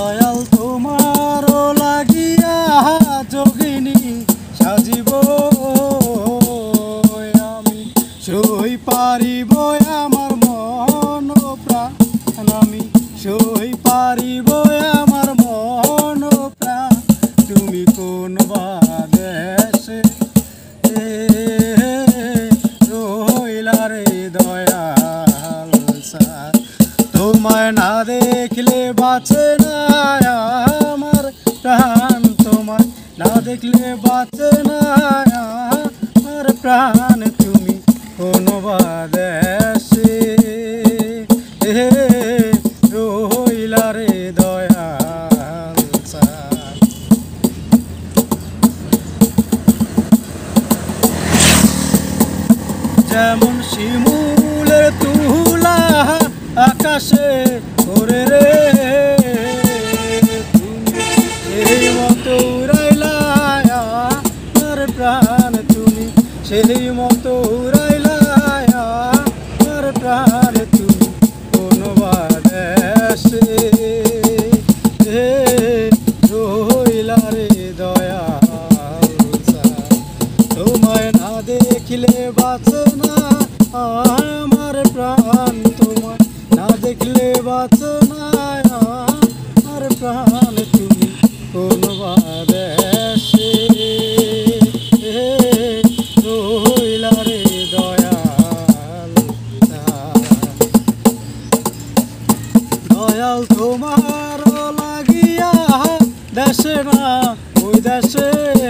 দয়াল তোমার লাগিয়া যোগিনী সাজিব আমি সই পারিব আমার মন প্রাণ আমি সই পারিব আমার মন প্রাণ তুমি কোন দেশে রইলা রে দয়াল সার তোমায় না দেখলে বাঁচে না আমার প্রাণ তোমায় না দেখলে বাঁচে না আমার প্রাণ তুমি কোন দেশে রইলা রে দয়াল সার যেমন শিমুলের তুলা আকাশে করে রে তুমি সেই মতো উড়াইলা আমার প্রাণ তুমি সেই মতো উড়াইলা আমার প্রাণ তুমি কোন দেশে রইলা রে দয়াল তোমায় না দেখিলে বাঁচে না আমার প্রাণ তোমায় না দেখলে বাঁচে না আমার প্রাণ তুমি কোন দেশে রইলা রে দয়াল দয়াল তোমার লাগিয়া দেশে না ওই দেশে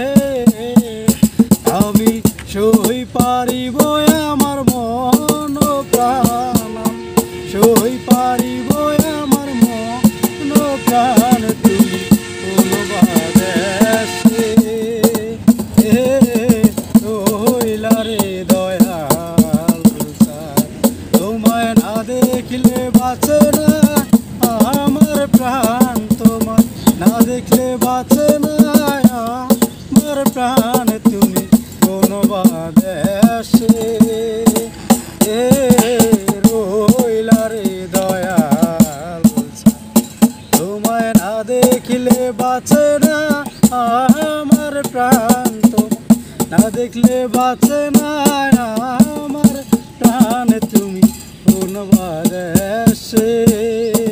আমি সই পারিব আমার মন প্রাণ সই পারিব আমার মন প্রাণ তুমি কোন দেশে রইলা রে দয়াল তোমায় না দেখলে বাঁচে না আমার প্রাণ তোমায় না দেখলে বাঁচে না আমার প্রাণ তুমি কোন দেশে রইলা রে দয়াল তোমায় না দেখিলে বাঁচে না আমার প্রাণ তোমায় না দেখলে বাঁচে না আমার প্রাণ তুমি কোন দেশে।